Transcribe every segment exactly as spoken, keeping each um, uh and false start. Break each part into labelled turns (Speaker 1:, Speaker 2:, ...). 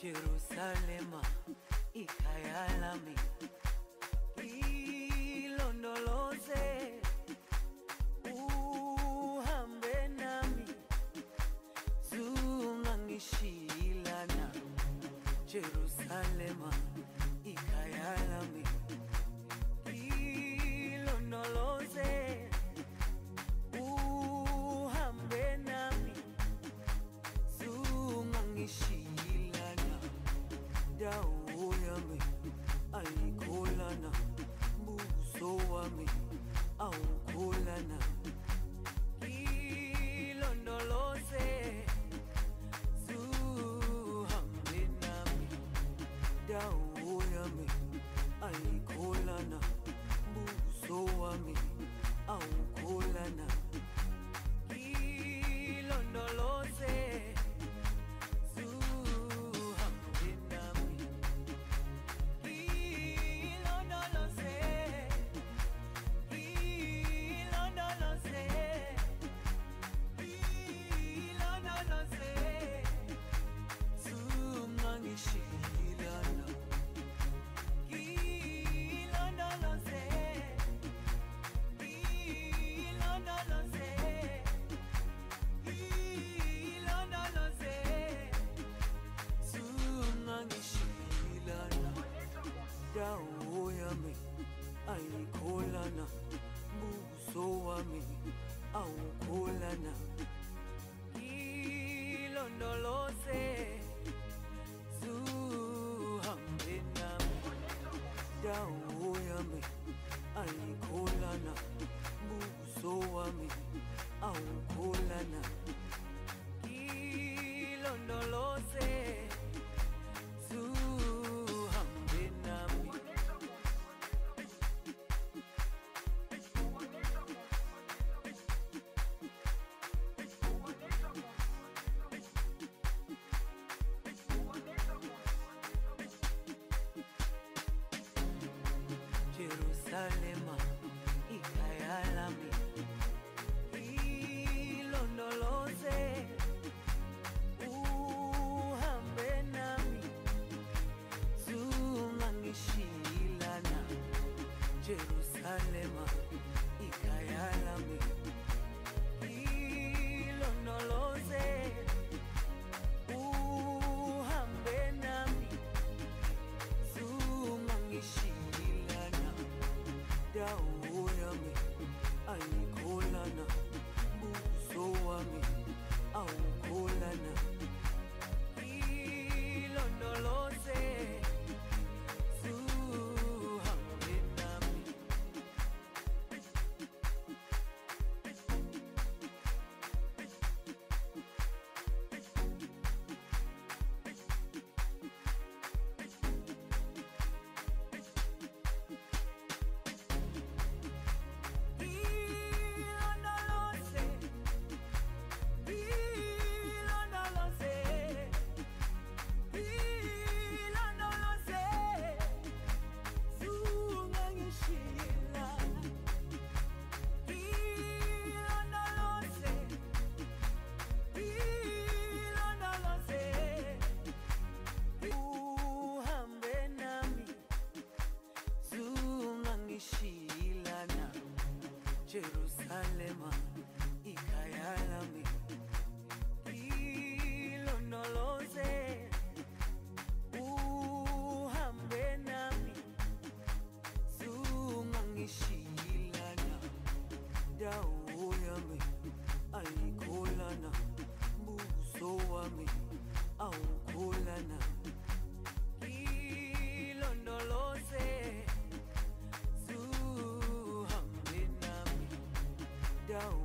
Speaker 1: Jerusalema ikhaya lami, ilondoloze uhambe nami, zungangishilana. Jerusalema ikhaya lami, ilondoloze uhambe nami, zungangishilana. Dawo yami ayikholana, buso wami awukholana. Ilondoloze zuhambe nami, dawo yami ayikholana, buso wami awukholana. Ilondoloze dawo yami ayikholana, buso wami awukholana. Ilondoloze zuhambe nami, dawo yami ayikholana, buso wami awukholana. Ilondoloze zuhambe nami. Jerusalema ikhaya lami, ilondoloze uhambe nami, zungangishilana. Jerusalema ikhaya lami, ilondoloze uhambe nami, zungangishilana. Dawo yami ayikholana, buso wami awukholana. Ilondoloze zuhambe nami. Jerusalema ikhaya lami, ilondoloze uhambe nami, zungangishilana. Dawo yami ayikholana, buso wami awukholana. Ilondoloze zuhambe nami, dawo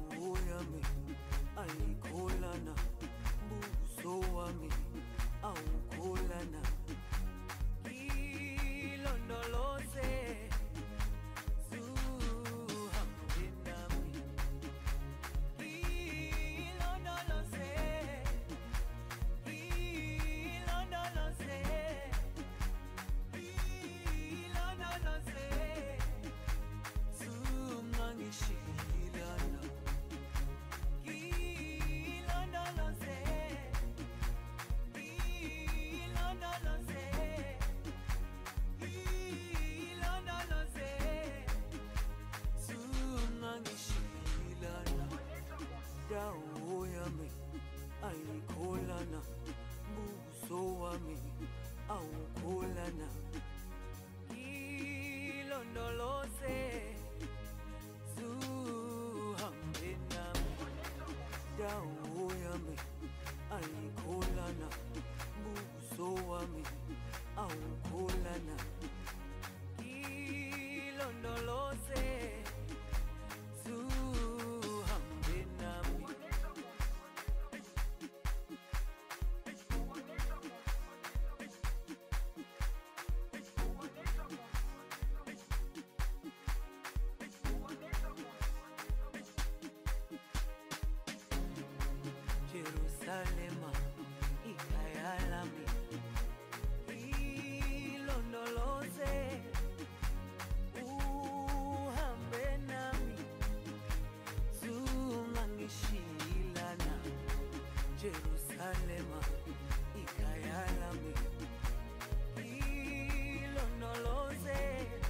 Speaker 1: awukholana ilondoloze zuhambe nami Jerusalema ikhaya lami ilondoloze uhambe nami zungangishilana Jerusalema ikhaya lami ilondoloze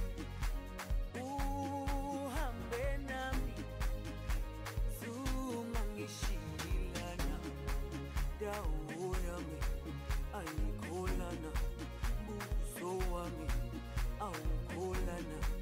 Speaker 1: uhambe nami zungangishilana dawo yami ayikholana buso wami awukholana